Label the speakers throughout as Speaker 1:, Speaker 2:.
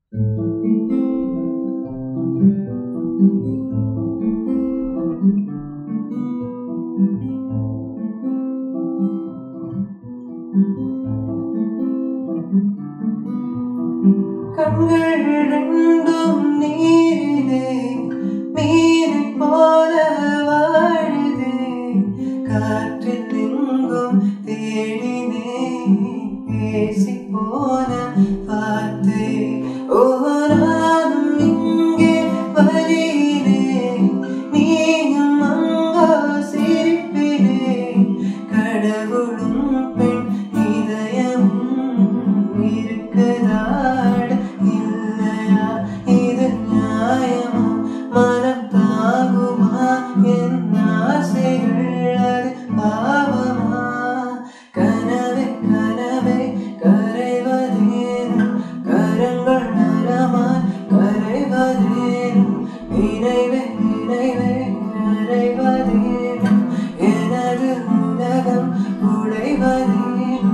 Speaker 1: கண்கள் இரண்டும் நீரிலே மீனை போல வாழுதே காற்றில் எங்கும் தேடினே பேசி போன வார்த்தை நானும் இங்கே வழியிலே நீயும் அங்கோ சிரிப்பிலே கடவுளும் பெண் இதயமும் இருக்குதாட இல்லையா இது நியாயமா மனம் தாங்குமா என் ஆசைகள் அது பாவமா கனவே கனவே கரைவதேனும் கரங்கள் நரமாய் கரைவதேனும் நினைவே நினைவே அறைவதேனும் எனது உலகம் உடைவதேனும்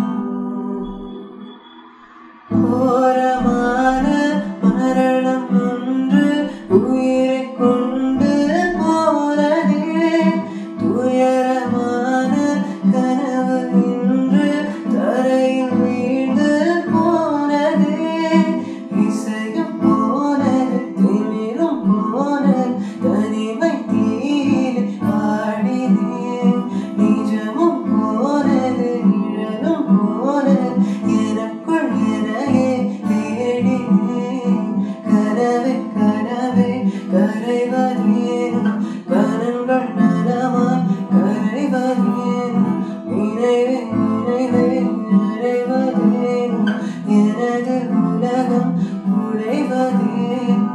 Speaker 1: கோரமான மரணம் ஒன்று உயிரை கொண்டு போனதே துயரமான கனவு இன்று தரையில் வீழ்ந்து போனதே இசையும் போனது திமிரும் போனது தனிமை தீயில் ஆடினேன் நிஜமும் போனது நிழலும் போனது எனக்குள் எனையே தேடினேன் கனவே கனவே கரைவதேனும் கனங்கள் நலமாய் கரைவதேனும் நினைவே நினைவே அறைவதேனும் எனது உலகம் உடைவதேனும்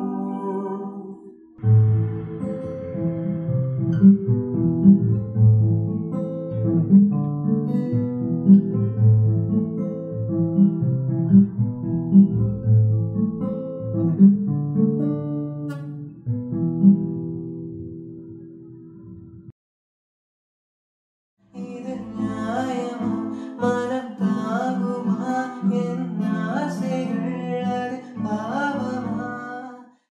Speaker 1: இது நியாயமா மனம் தாங்குமா என் ஆசைகள் அது